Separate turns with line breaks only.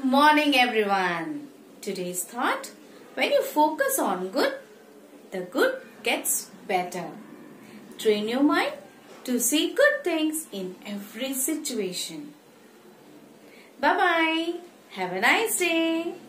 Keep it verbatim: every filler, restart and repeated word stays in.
Good morning everyone. Today's thought: when you focus on good, the good gets better. Train your mind to see good things in every situation. Bye bye. Have a nice day.